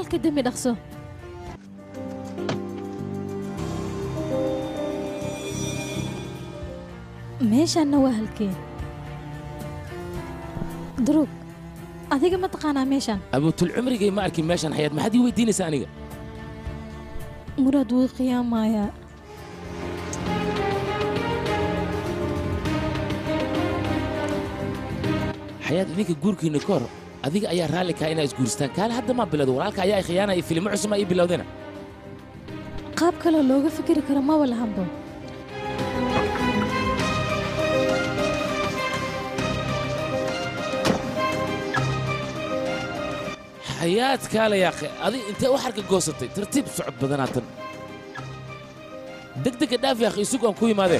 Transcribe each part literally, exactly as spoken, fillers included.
halka dami dhaqso meeshaanna waa halkee duruug adiga ma taqaanaa meeshaan abuutul cumrigay ma arkin meeshaan xayaad maxaad ii weydiinaysaa aniga muraad wuu qiyaamayaa xayaad idinka guurkiinna ka hor adiga ayaa raalli kaa inaa isguuristaan kaale hadda maa bilowda walaalka ayaa ay khiyaanaya filimo cusub aa ii bilowdena qaab kaloo looga fikiri karo maba lahanbo xayaad kaale yaaqe adi intee u xarka goosatay tartiib socod badanaa tan degdega dhaaf yaaqe isugu aan ku yimaadeen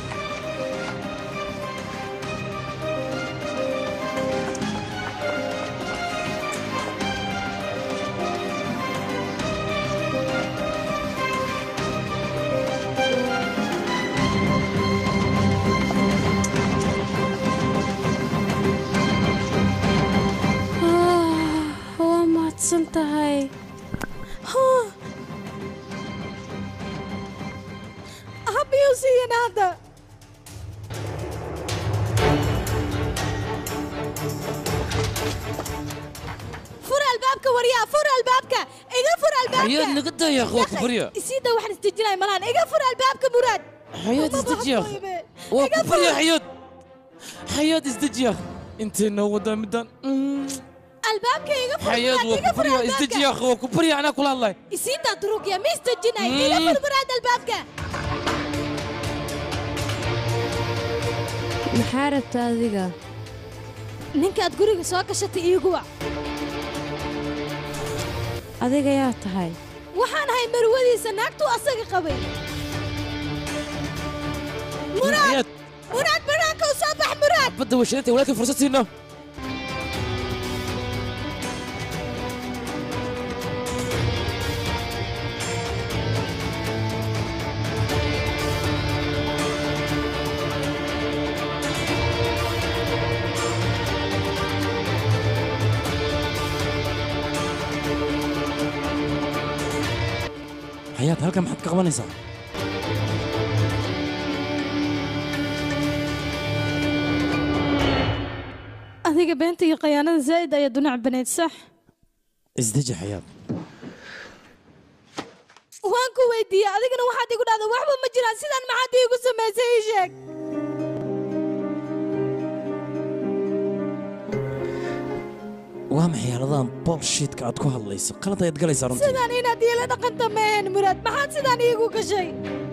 tahay habiyo siiyeen hadda fur albaabka waryaa fur albaabka iga fur albaabka xayaad naga daya qof furya isiida waxaan istijinay malahan iga fur albaabka muraad xayaad istijiya waa ku furya xayaad xayaad istijiya inteena wada midan البابك يقفل حياد وكبريا ازدجي يا اخو وكبريا انا كل الله يسيدا دروك يا مستجنا يقفل براد البابك محاربت هذيك نينك ادغوريغا سو كشتي ايغوا adiga yaa tahay waxaan ahay marwadiisa naagtu asaga qabay muraad muraad baraaka u soo bax muraad bada washadtay walaakin fursad siino حياة هلكا محد كقبانيسا أذيك بنتي قيانة زايدة يا دنع بنات صح ازدجي حياة وانكو ويدي أذيك أنا واحد يقول هذا وحبة مجرى سيدان ما حد يقول سمع سيشك وامحي هذا بولشيت كعد كو هالليس قلت يتقلي صارنتي سيدان هنا ديلا دقنت مين مراد ما حد سيدان يقول كشي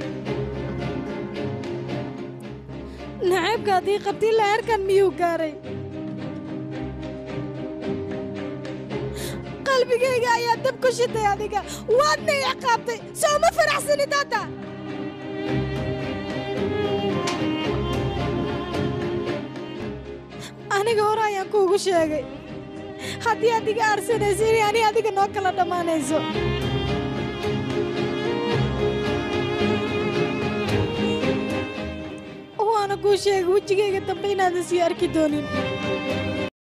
نعيب قاضي قبتي لا يركن ميو قاري قلبي جاي يا دب كشتي هذيك وادني عقابتي سو ما فرح سني تاتا أنا قورايا كوكو شاقي haddii aad iga aarsanayso inay ani adiga noo kala dhammaanayso waana kuu sheegay wejigayga dambe inaadan sii arki doonin